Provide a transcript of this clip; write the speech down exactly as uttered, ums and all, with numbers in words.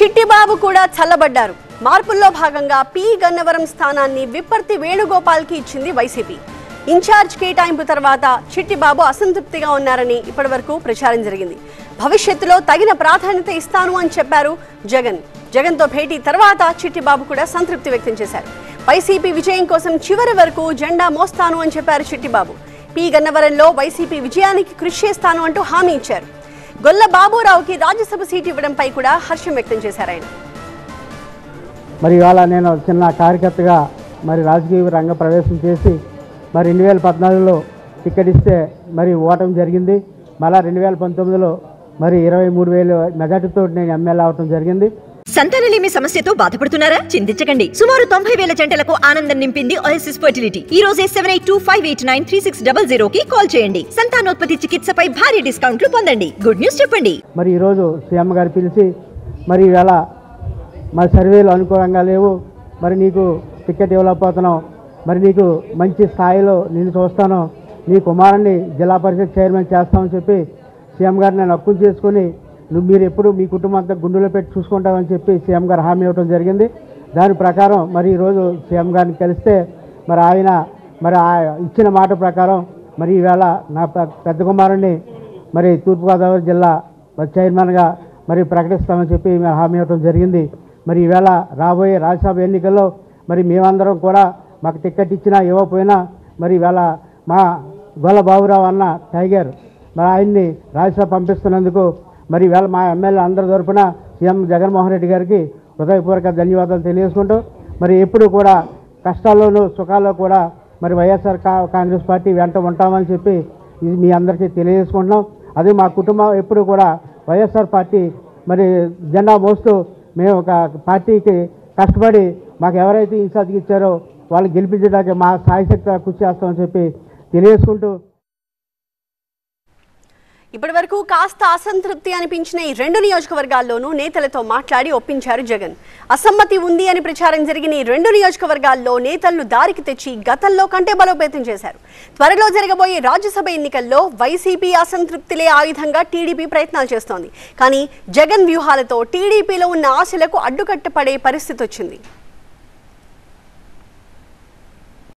చిట్టిబాబు కూడా చల్లబడ్డారు. మార్పుల్లో భాగంగా పి గన్నవరం స్థానాన్ని విప్పర్తి వేణుగోపాల్కి ఇచ్చింది వైసీపీ. ఇన్ఛార్జ్ కేటాయింపు తర్వాత చిట్టిబాబు అసంతృప్తిగా ఉన్నారని ఇప్పటివరకు ప్రచారం జరిగింది. భవిష్యత్తులో తగిన ప్రాధాన్యత ఇస్తాను అని చెప్పారు జగన్. జగన్తో భేటీ తర్వాత చిట్టిబాబు కూడా సంతృప్తి వ్యక్తం చేశారు. వైసీపీ విజయం కోసం చివరి వరకు జెండా మోస్తాను అని చెప్పారు చిట్టిబాబు. పి గన్నవరంలో వైసీపీ విజయానికి కృషి చేస్తాను అంటూ హామీ ఇచ్చారు. గొల్ల బాబురావుకి రాజ్యసభ సీటు ఇవ్వడంపై కూడా హర్షం వ్యక్తం చేశారు ఆయన. మరి ఇవాళ నేను చిన్న కార్యకర్తగా మరి రాజకీయ రంగ ప్రవేశం చేసి మరి రెండు వేల పద్నాలుగులో టికెట్ ఇస్తే మరి ఓటమి జరిగింది. మళ్ళా రెండు వేల పంతొమ్మిదిలో మరి ఇరవై మూడు వేలు మెజార్టీతో నేను ఎమ్మెల్యే అవటం జరిగింది. సంతానలేమి సమస్యతో బాధపడుతున్నారా? చింతించకండి. సుమారు తొంభై వేల జంటలకు ఆనందం నింపింది ఓఎస్ఎస్ ఫర్టిలిటీ. ఈ రోజే seven eight two five eight nine three six double zero కి కాల్ చేయండి. సంతానోత్పత్తి చికిత్సపై భారీ డిస్కౌంట్లు పొందండి. గుడ్ న్యూస్ చెప్పండి. మరి ఈరోజు సీఎం గారు పిలిచి మరి ఈవేళ మరి సర్వేలు అనుకూలంగా లేవు, మరి నీకు టికెట్ ఇవ్వలేకపోతున్నావు, మరి నీకు మంచి స్థాయిలో నేను చూస్తాను, నీ కుమారుణ్ణి జిల్లా పరిషత్ చైర్మన్ చేస్తామని చెప్పి సీఎం గారు నేను హక్కును చేసుకుని నువ్వు మీరు ఎప్పుడు మీ కుటుంబం అంతా గుండెలో పెట్టి చూసుకుంటామని చెప్పి సీఎం గారు హామీ ఇవ్వడం జరిగింది. దాని ప్రకారం మరి ఈరోజు సీఎం గారిని కలిస్తే మరి ఆయన మరి ఇచ్చిన మాట ప్రకారం మరి ఈవేళ నా పెద్ద కుమారుణ్ణి మరి తూర్పుగోదావరి జిల్లా చైర్మన్గా మరి ప్రకటిస్తామని చెప్పి మేము హామీ ఇవ్వడం జరిగింది. మరి ఈవేళ రాబోయే రాజ్యసభ ఎన్నికల్లో మరి మేమందరం కూడా మాకు టికెట్ ఇచ్చినా ఇవ్వకపోయినా మరి ఈవేళ మా గొల్ల బాబురావు అన్న టైగర్ మరి ఆయన్ని రాజ్యసభ పంపిస్తున్నందుకు మరి ఈవేళ మా ఎమ్మెల్యే అందరి తరపున సీఎం జగన్మోహన్ రెడ్డి గారికి హృదయపూర్వక ధన్యవాదాలు తెలియజేసుకుంటూ మరి ఎప్పుడు కూడా కష్టాల్లోనూ సుఖాల్లో కూడా మరి వైఎస్ఆర్ కాంగ్రెస్ పార్టీ వెంట ఉంటామని చెప్పి ఇది మీ అందరికీ తెలియజేసుకుంటున్నాం. అదే మా కుటుంబం ఎప్పుడు కూడా వైఎస్ఆర్ పార్టీ మరి జెండా మోస్తూ మేము ఒక పార్టీకి కష్టపడి మాకు ఎవరైతే ఇన్ఛార్జ్ ఇచ్చారో వాళ్ళు గెలిపించడానికి మా సాయశక్తి కృషి చేస్తామని చెప్పి తెలియజేసుకుంటూ ఇప్పటి వరకు కాస్త అసంతృప్తి అనిపించిన ఈ రెండు నియోజకవర్గాల్లోనూ నేతలతో మాట్లాడి ఒప్పించారు జగన్. అసమ్మతి ఉంది అని ప్రచారం జరిగిన ఈ రెండు నియోజకవర్గాల్లో నేతలను దారికి తెచ్చి గతంలో కంటే బలోపేతం చేశారు. త్వరలో జరగబోయే రాజ్యసభ ఎన్నికల్లో వైసీపీ అసంతృప్తిలే ఆయుధంగా టీడీపీ ప్రయత్నాలు చేస్తోంది. కానీ జగన్ వ్యూహాలతో టీడీపీలో ఉన్న ఆశలకు అడ్డుకట్టపడే పరిస్థితి వచ్చింది.